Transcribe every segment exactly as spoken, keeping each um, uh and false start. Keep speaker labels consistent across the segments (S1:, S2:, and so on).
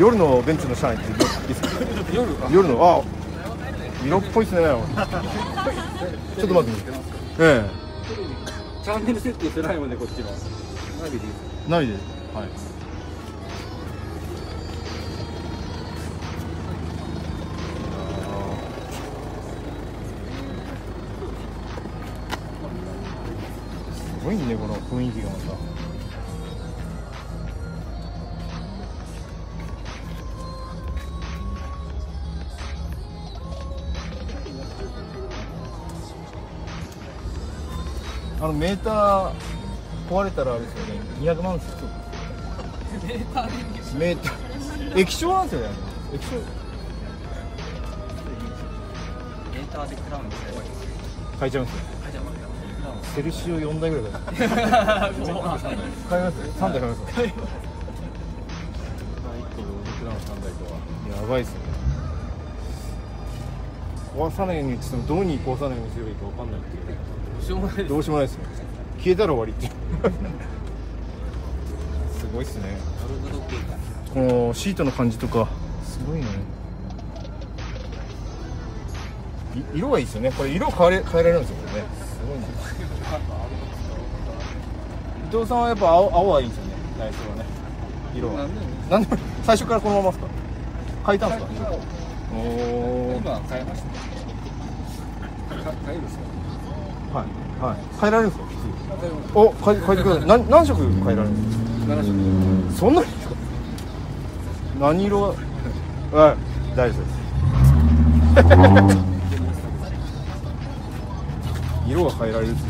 S1: 夜のベンツの車内っていいですか？夜夜のあ色っぽいですね。ちょっと待って。ええ。
S2: チャンネル設定してないもんねこっちの。ナビで。
S1: ナビで。はい。すごいねこの雰囲気がまた。あのメーター壊れたらあれですよね、にひゃくまんですよ。メーターでメーター液晶なんですよね。液晶
S2: メーターでクラウンですね。
S1: 買えちゃうんですよ。セルシオよんだいぐらい買えます。買います。さんだい買います。いっこでクラウンさんだいとはやばいですね。壊さないようにって言ってもどうに壊さないようにすればいいかわかんないっていう。どうしようもないです。どうしようもないですね。消えたら終わりっていう。すごいっすね。このシートの感じとかすごいね。色がいいですよね。これ色変え変えられるんですよこれね。すごいね。伊藤さんはやっぱ青青はいいですよね。内装はね。色は。なんで最初からこのままですか。変えたんですか。おお。
S2: 今変えました。変えるんですか。
S1: はいはい。変えられるんですか。お、変え変えてください。何何色変えられるんですか。
S2: なな色。
S1: そんなにですか。何色ははい大丈夫です。色が変えられる。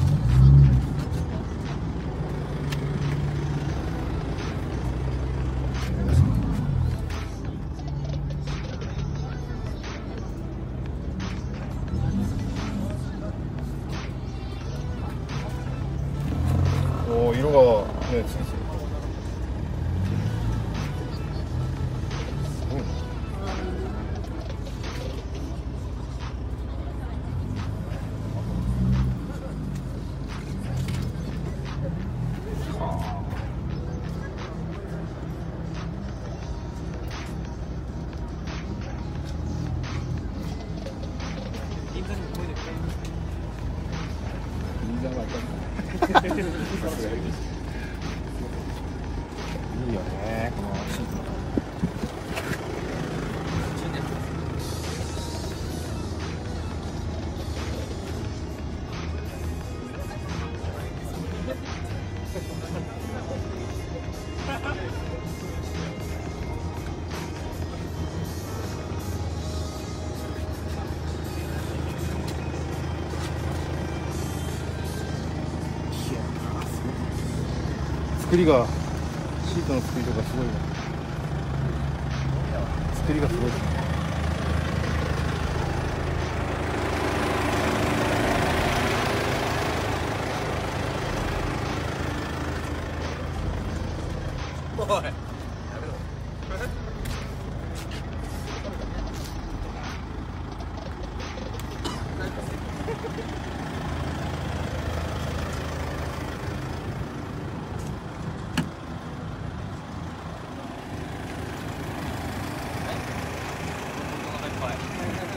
S1: おお、色がねついてる。すごいな。いいよねこのシートの。作りがシートの作りとかすごいな。作りがすごいですね。
S2: おい。はい。